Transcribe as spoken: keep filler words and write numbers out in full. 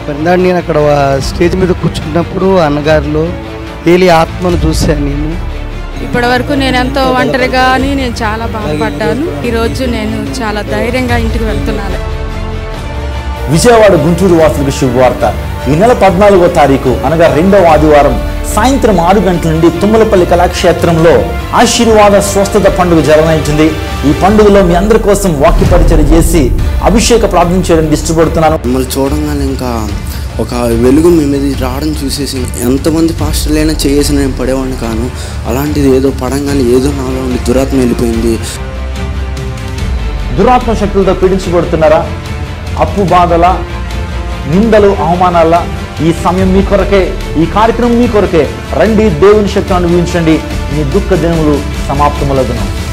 ఇందాక నేను అక్కడ స్టేజ్ మీద కూర్చున్నప్పుడు అన్నగారిలో ఏలి ఆత్మను చూశాను. నేను ఇప్పటి వరకు నేను ఎంతో ఒంటరిగా అని నేను చాలా బాధపడ్డాను. ఈరోజు నేను చాలా ధైర్యంగా ఇంటికి వెళ్తున్నాను. విజయవాడ గుంటూరు వాసులకు శుభవార్త. ఈ నెల పద్నాలుగో తారీఖు అనగా రెండవ ఆదివారం సాయంత్రం ఆరు గంటల నుండి తుమ్మలపల్లి కళాక్షేత్రంలో ఆశీర్వాద స్వస్థత పండుగ జరగనుంది. ఈ పండుగలో మీ అందరి కోసం వాక్య పరిచయం చేసి అభిషేక ప్రార్థన చేయడానికి ఇష్టపడుతున్నాను. మిమ్మల్ని చూడంగానే ఇంకా ఒక వెలుగు మీ మీద రావడం చూసేసి ఎంతమంది పాస్టర్లైనా చేసి నేను పడేవాడిని కాను. అలాంటిది ఏదో పడంగానే ఏదో నాలో ఉండి దురాత్మ వెళ్ళిపోయింది. దురాత్మ శక్తులతో పీడించబడుతున్నారా? అప్పు బాధల, నిందలు, అవమానాల ఈ సమయం మీ కొరకే, ఈ కార్యక్రమం మీ కొరకే. రండి, దేవుని శక్తిని అనుభవించండి. మీ దుఃఖ దినములు సమాప్తములగును.